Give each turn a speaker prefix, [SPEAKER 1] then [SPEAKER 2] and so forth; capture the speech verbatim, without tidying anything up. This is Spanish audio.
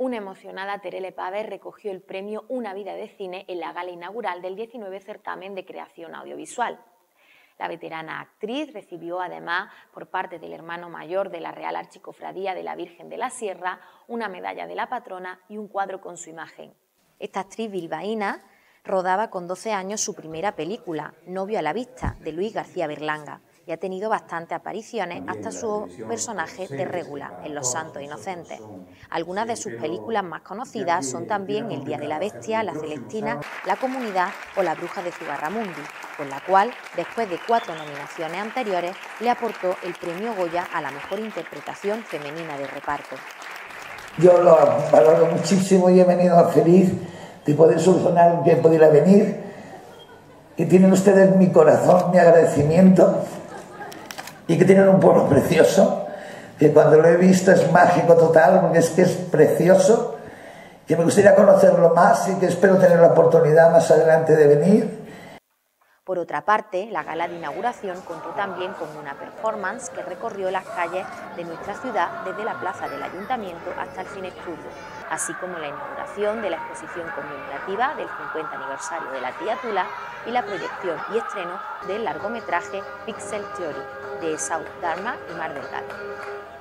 [SPEAKER 1] Una emocionada Terele Pávez recogió el premio Una vida de cine en la gala inaugural del diecinueve Certamen de Creación Audiovisual. La veterana actriz recibió además, por parte del hermano mayor de la Real Archicofradía de la Virgen de la Sierra, una medalla de la patrona y un cuadro con su imagen. Esta actriz bilbaína rodaba con doce años su primera película, Novio a la vista, de Luis García Berlanga, y ha tenido bastantes apariciones hasta su personaje de Régula en Los Santos Inocentes. Algunas de sus películas más conocidas son también El Día de la Bestia, La Celestina, La Comunidad o La Bruja de Zugarramundi, con la cual, después de cuatro nominaciones anteriores, le aportó el premio Goya a la mejor interpretación femenina de reparto.
[SPEAKER 2] Yo lo valoro muchísimo y he venido feliz de poder solucionar un que pudiera venir, y tienen ustedes mi corazón, mi agradecimiento, y que tienen un pueblo precioso, que cuando lo he visto es mágico total, porque es que es precioso, que me gustaría conocerlo más y que espero tener la oportunidad más adelante de venir.
[SPEAKER 1] Por otra parte, la gala de inauguración contó también con una performance que recorrió las calles de nuestra ciudad desde la plaza del Ayuntamiento hasta el Cine Estudio, así como la inauguración de la exposición conmemorativa del cincuenta aniversario de la Tía Tula y la proyección y estreno del largometraje Pixel Theory de Saul Dharma y Mar Delgado.